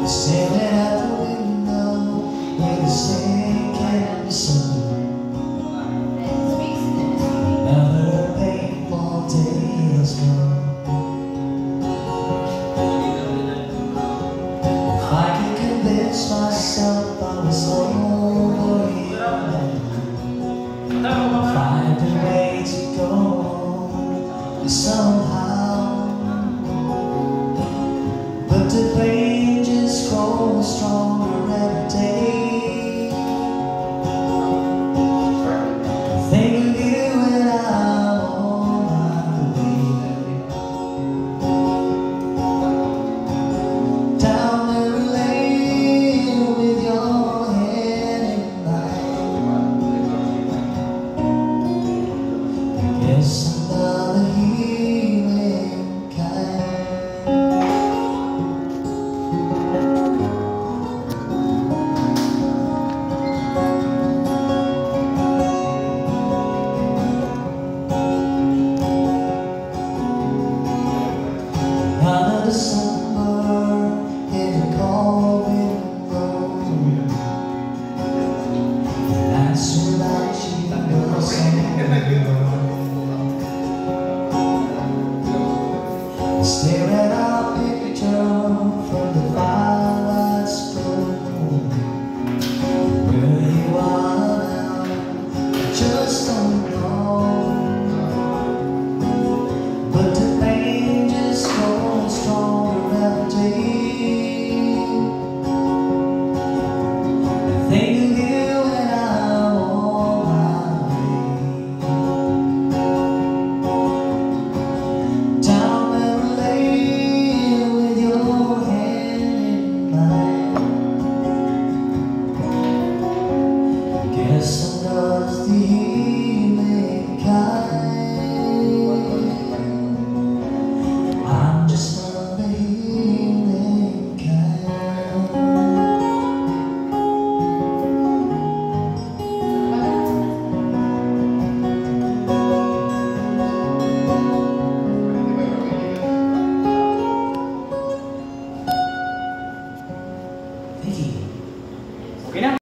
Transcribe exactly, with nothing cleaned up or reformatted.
Staring out the window where the sand can be seen. Another painful day has come. If I could convince myself I was over it, find a way to go home somehow. But the pain just grows stronger every day. Think of you and I'm all on the way down memory lane with your hand in mine. I guess another healing kind. Another December in a cold window. That's without you go somewhere. Stare at our picture from the firelight stone. Where you are now, I just don't know. But the pain just grows stronger every day. I think of you and I'm on my way down memory lane with your hand in mine. Guess I'm not the healing kind. I'm just not the healing kind. Thank you. Okay na?